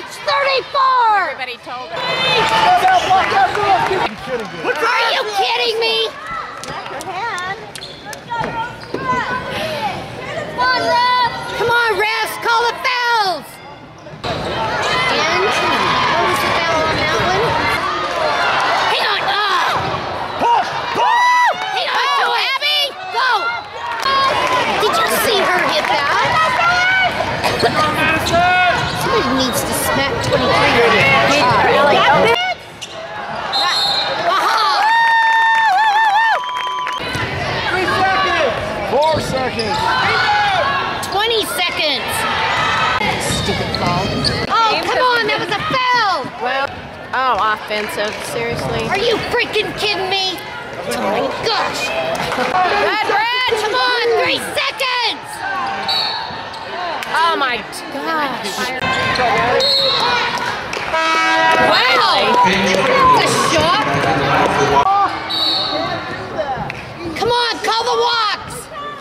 That's 34! Everybody told her. Are you kidding me? Come on, refs! Come on, refs! Call the fouls! And what was the foul on that one? Hang on! Hang on to it! Abby! Go! Did you see her hit that? Somebody needs to smack 23 right now. 4 seconds. 20 seconds. Stupid foul. Oh, come on, that was a foul. Well, oh, offensive. Seriously. Are you freaking kidding me? Oh my gosh. Red, red. Come on, 3 seconds. Oh my gosh. Wow. That's a shot. Come on, call the walks.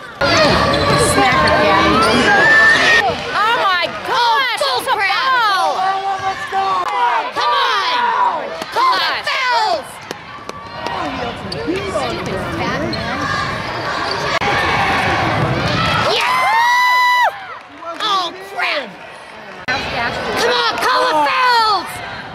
Oh my gosh. Full It's a crap. foul. Come on. Call the fouls. Stupid fat man. Yeah. Oh crap. Come on, call the fouls.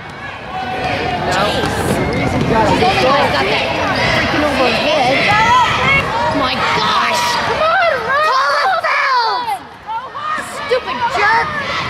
Somebody's got that freaking over his head. My gosh. Come on, run. Call the fouls. Stupid jerk.